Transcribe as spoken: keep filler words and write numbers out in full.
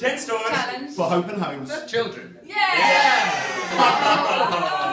Ten stores. Challenge. For Hope and Homes. For children. Yeah! Yeah.